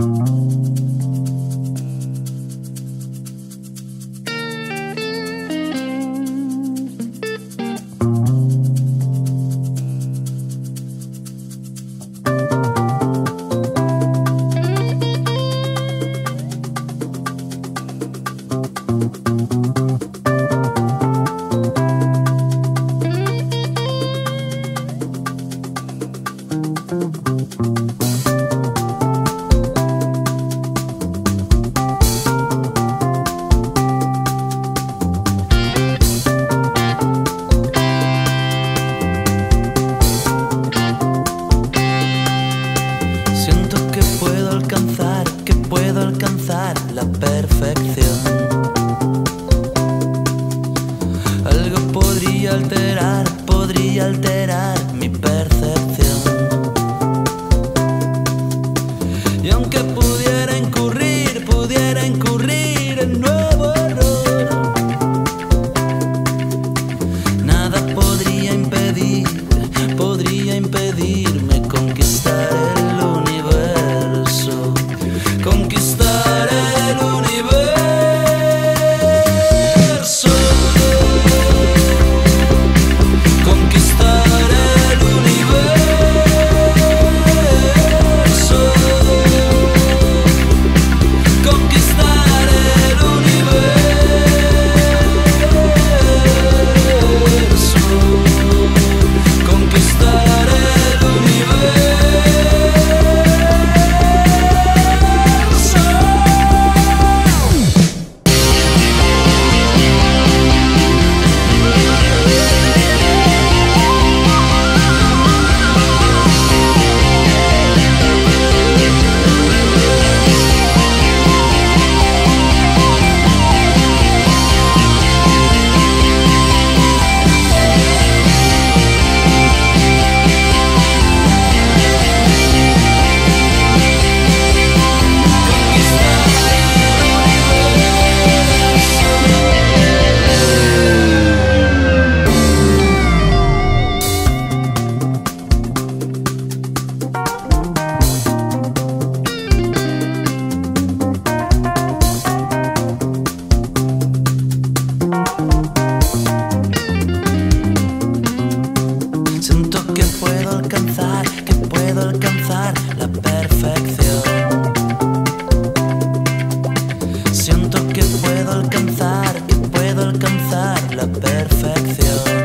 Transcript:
La perfección. Algo podría alterar mi percepción. Y aunque pudiera incurrir en nuevo error, nada podría impedirme conquistar el universo. Conquistar el universo. Conquistar el universo. Conquistar el universo. Conquistar el que puedo alcanzar la perfección. Siento que puedo alcanzar la perfección.